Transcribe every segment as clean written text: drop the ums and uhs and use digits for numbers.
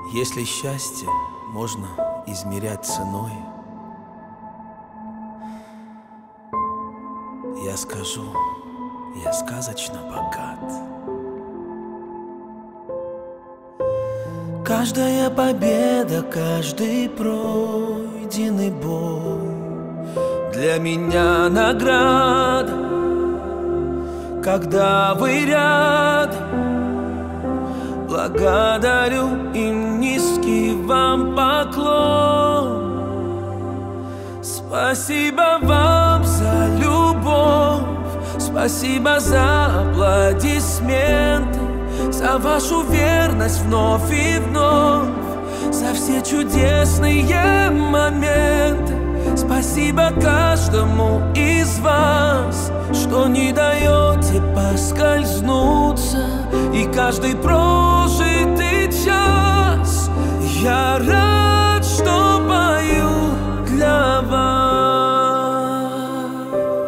Если счастье можно измерять ценой, я скажу, я сказочно богат. Каждая победа, каждый пройденный бой для меня награда. Когда вы рядом, благодарю и низкий вам поклон. Спасибо вам за любовь, спасибо за аплодисменты, за вашу верность вновь и вновь, за все чудесные моменты. Спасибо каждому из вас, что не даете поскользнуться. И каждый прожитый час я рад, что пою для вас.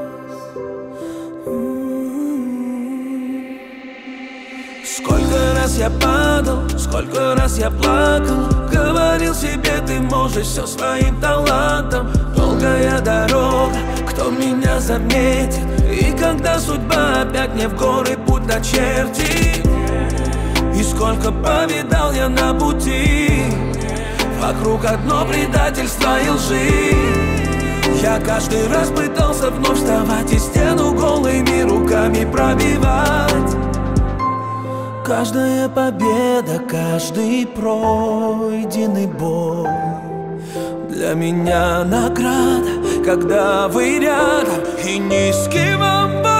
Сколько раз я падал, сколько раз я плакал, говорил себе, ты можешь все своим талантом. Долгая дорога, кто меня заметит? И когда судьба опять мне в горы путь начертит? И сколько повидал я на пути, вокруг одно предательство и лжи. Я каждый раз пытался вновь вставать и стену голыми руками пробивать. Каждая победа, каждый пройденный бой для меня награда, когда вы рядом, и низкий вам поклон.